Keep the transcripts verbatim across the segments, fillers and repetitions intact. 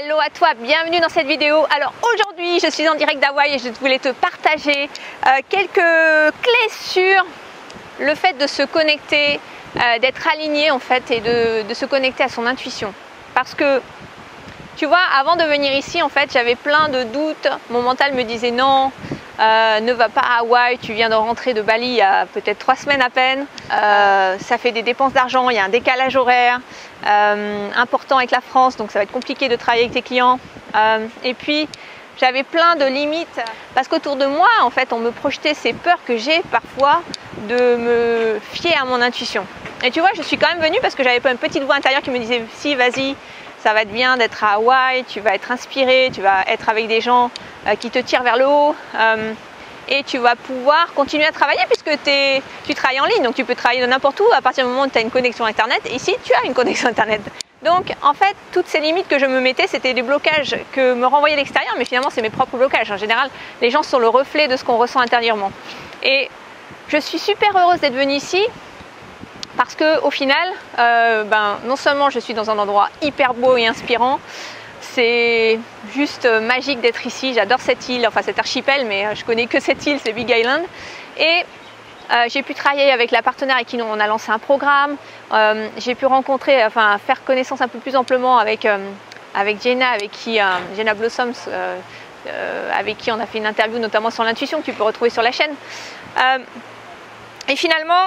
Hello à toi, bienvenue dans cette vidéo. Alors aujourd'hui je suis en direct d'Hawaï et je voulais te partager euh, quelques clés sur le fait de se connecter, euh, d'être aligné en fait et de, de se connecter à son intuition. Parce que tu vois, avant de venir ici en fait j'avais plein de doutes, mon mental me disait non, euh, ne va pas à Hawaï, tu viens de rentrer de Bali il y a peut-être trois semaines à peine, euh, ça fait des dépenses d'argent, il y a un décalage horaire euh, important avec la France, donc ça va être compliqué de travailler avec tes clients. Euh, et puis j'avais plein de limites parce qu'autour de moi en fait on me projetait ces peurs que j'ai parfois de me fier à mon intuition. Et tu vois, je suis quand même venue parce que j'avais pas une petite voix intérieure qui me disait si vas-y, ça va être bien d'être à Hawaï, tu vas être inspiré, tu vas être avec des gens euh, qui te tirent vers le haut euh, et tu vas pouvoir continuer à travailler puisque es, tu travailles en ligne, donc tu peux travailler de n'importe où à partir du moment où tu as une connexion internet. Et ici tu as une connexion internet. Donc en fait toutes ces limites que je me mettais c'était des blocages que me renvoyait l'extérieur, mais finalement c'est mes propres blocages. En général les gens sont le reflet de ce qu'on ressent intérieurement. Et je suis super heureuse d'être venue ici. Parce que au final, euh, ben, non seulement je suis dans un endroit hyper beau et inspirant, c'est juste magique d'être ici. J'adore cette île, enfin cet archipel, mais je connais que cette île, c'est Big Island. Et euh, j'ai pu travailler avec la partenaire avec qui on a lancé un programme. Euh, j'ai pu rencontrer, enfin faire connaissance un peu plus amplement avec euh, avec Jenna, avec qui euh, Jenna Blossoms, euh, euh, avec qui on a fait une interview notamment sur l'intuition que tu peux retrouver sur la chaîne. Euh, et finalement.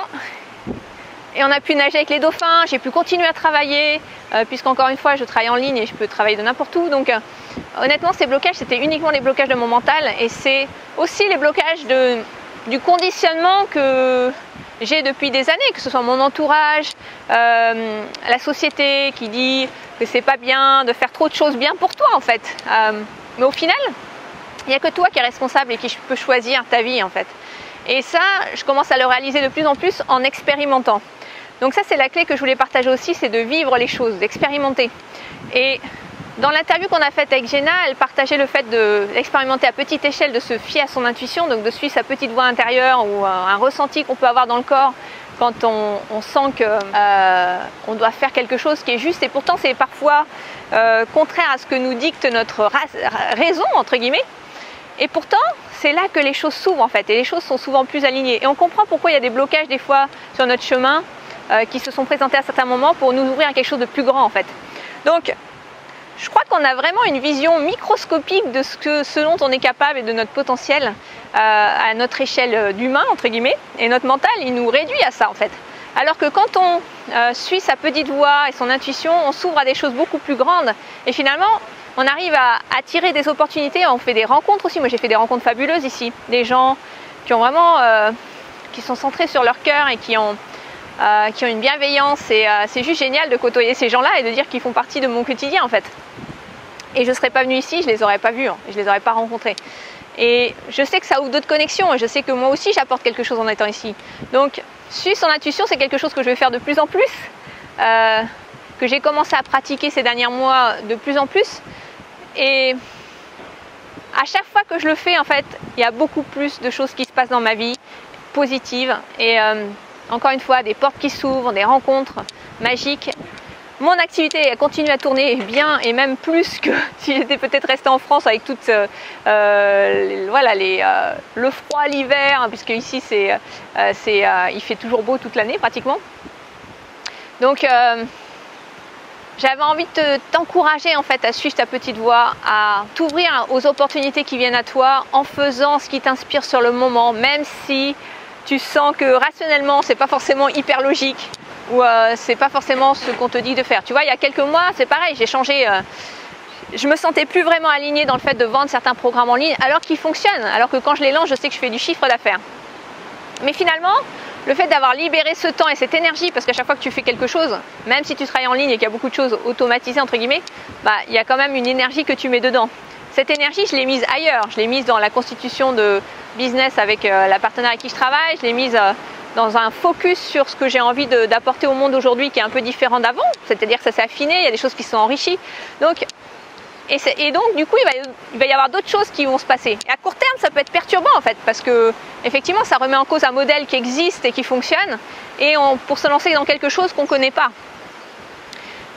Et on a pu nager avec les dauphins, j'ai pu continuer à travailler, euh, puisqu'encore une fois je travaille en ligne et je peux travailler de n'importe où. Donc euh, honnêtement ces blocages c'était uniquement les blocages de mon mental et c'est aussi les blocages de, du conditionnement que j'ai depuis des années, que ce soit mon entourage, euh, la société qui dit que c'est pas bien de faire trop de choses bien pour toi en fait. Euh, mais au final, il n'y a que toi qui es responsable et qui peut choisir ta vie en fait. Et ça, je commence à le réaliser de plus en plus en expérimentant. Donc ça c'est la clé que je voulais partager aussi, c'est de vivre les choses, d'expérimenter. Et dans l'interview qu'on a faite avec Jenna, elle partageait le fait d'expérimenter à petite échelle, de se fier à son intuition, donc de suivre sa petite voix intérieure ou un, un ressenti qu'on peut avoir dans le corps quand on, on sent qu'on euh, doit faire quelque chose qui est juste et pourtant c'est parfois euh, contraire à ce que nous dicte notre raison, entre guillemets. Et pourtant, c'est là que les choses s'ouvrent en fait, et les choses sont souvent plus alignées. Et on comprend pourquoi il y a des blocages des fois sur notre chemin euh, qui se sont présentés à certains moments pour nous ouvrir à quelque chose de plus grand en fait. Donc, je crois qu'on a vraiment une vision microscopique de ce, que, ce dont on est capable et de notre potentiel euh, à notre échelle d'humain, entre guillemets, et notre mental, il nous réduit à ça en fait. Alors que quand on euh, suit sa petite voix et son intuition, on s'ouvre à des choses beaucoup plus grandes et finalement, on arrive à attirer des opportunités, on fait des rencontres aussi. Moi j'ai fait des rencontres fabuleuses ici, des gens qui ont vraiment, euh, qui sont centrés sur leur cœur et qui ont, euh, qui ont une bienveillance et euh, c'est juste génial de côtoyer ces gens-là et de dire qu'ils font partie de mon quotidien en fait. Et je ne serais pas venue ici, je ne les aurais pas vus, hein, je ne les aurais pas rencontrés. Et je sais que ça ouvre d'autres connexions et je sais que moi aussi j'apporte quelque chose en étant ici. Donc suivre son intuition c'est quelque chose que je vais faire de plus en plus, euh, que j'ai commencé à pratiquer ces derniers mois de plus en plus. Et à chaque fois que je le fais, en fait, il y a beaucoup plus de choses qui se passent dans ma vie, positives. Et euh, encore une fois, des portes qui s'ouvrent, des rencontres magiques. Mon activité elle continue à tourner bien et même plus que si j'étais peut-être restée en France avec toute, euh, les, voilà, les, euh, le froid l'hiver, hein, puisque ici c'est, euh, c'est, euh, il fait toujours beau toute l'année pratiquement. Donc euh, j'avais envie de t'encourager en fait à suivre ta petite voix, à t'ouvrir aux opportunités qui viennent à toi en faisant ce qui t'inspire sur le moment, même si tu sens que rationnellement c'est pas forcément hyper logique ou euh, c'est pas forcément ce qu'on te dit de faire. Tu vois, il y a quelques mois c'est pareil, j'ai changé, euh, je me sentais plus vraiment alignée dans le fait de vendre certains programmes en ligne alors qu'ils fonctionnent, alors que quand je les lance je sais que je fais du chiffre d'affaires. Mais finalement, le fait d'avoir libéré ce temps et cette énergie, parce qu'à chaque fois que tu fais quelque chose, même si tu travailles en ligne et qu'il y a beaucoup de choses automatisées entre guillemets, bah, il y a quand même une énergie que tu mets dedans. Cette énergie, je l'ai mise ailleurs, je l'ai mise dans la constitution de business avec euh, la partenaire avec qui je travaille, je l'ai mise euh, dans un focus sur ce que j'ai envie d'apporter au monde aujourd'hui qui est un peu différent d'avant, c'est-à-dire que ça s'est affiné, il y a des choses qui sont enrichies. Donc, Et, et donc du coup il va, il va y avoir d'autres choses qui vont se passer. Et à court terme ça peut être perturbant en fait parce que effectivement ça remet en cause un modèle qui existe et qui fonctionne et on, pour se lancer dans quelque chose qu'on ne connaît pas. Mais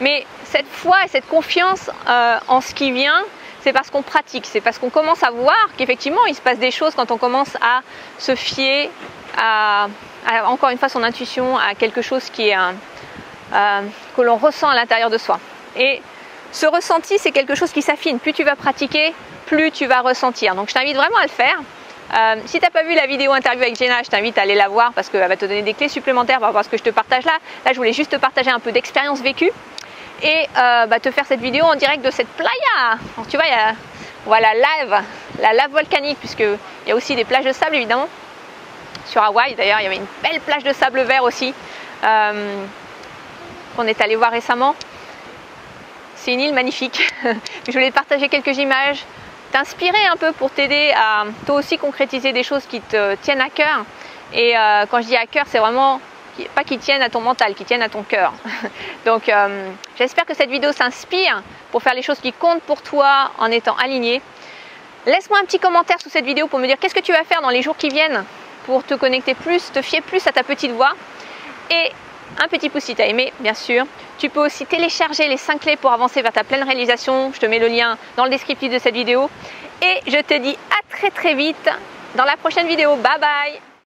cette foi et cette confiance euh, en ce qui vient, c'est parce qu'on pratique, c'est parce qu'on commence à voir qu'effectivement il se passe des choses quand on commence à se fier à, à encore une fois son intuition, à quelque chose qui est un, euh, que l'on ressent à l'intérieur de soi. Et ce ressenti, c'est quelque chose qui s'affine. Plus tu vas pratiquer, plus tu vas ressentir. Donc je t'invite vraiment à le faire. Euh, si tu n'as pas vu la vidéo interview avec Jenna, je t'invite à aller la voir parce qu'elle va te donner des clés supplémentaires par rapport à ce que je te partage là. Là, je voulais juste te partager un peu d'expérience vécue et euh, bah, te faire cette vidéo en direct de cette playa. Donc, tu vois, il y a, on voit la lave, la lave volcanique, puisqu'il y a aussi des plages de sable évidemment. Sur Hawaï d'ailleurs, il y avait une belle plage de sable vert aussi euh, qu'on est allé voir récemment. C'est une île magnifique. Je voulais partager quelques images, t'inspirer un peu pour t'aider à toi aussi concrétiser des choses qui te tiennent à cœur. Et euh, quand je dis à cœur, c'est vraiment pas qui tiennent à ton mental, qui tiennent à ton cœur. Donc euh, j'espère que cette vidéo s'inspire pour faire les choses qui comptent pour toi en étant aligné. Laisse-moi un petit commentaire sous cette vidéo pour me dire qu'est-ce que tu vas faire dans les jours qui viennent pour te connecter plus, te fier plus à ta petite voix. Et un petit pouce si tu as aimé, bien sûr. Tu peux aussi télécharger les cinq clés pour avancer vers ta pleine réalisation. Je te mets le lien dans le descriptif de cette vidéo. Et je te dis à très très vite dans la prochaine vidéo. Bye bye!